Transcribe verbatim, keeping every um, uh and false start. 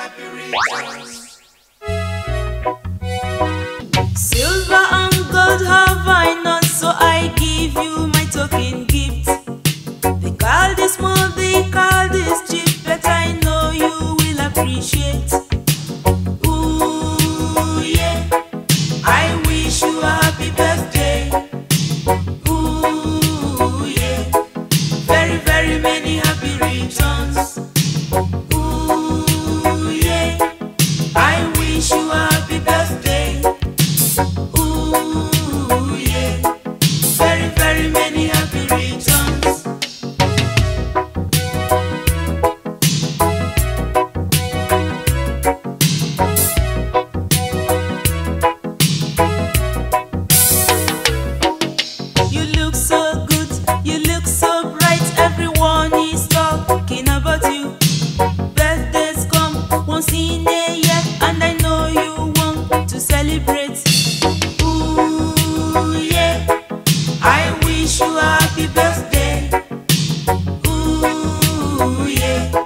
happy returns. Silver and gold have I not, so I give you my token gift. They call this small, they call this cheap, but I know you will appreciate. Ooh, yeah, I wish you a happy birthday. Ooh, yeah, very, very many happy returns. Ooh, yeah, I wish you a happy birthday. Ooh, yeah, very, very many happy returns. You look so good, you look so bright, everyone is talking about you. Birthdays come once in a year, and I know you want to celebrate. Ooh, yeah, I wish you a happy birthday. Ooh, yeah,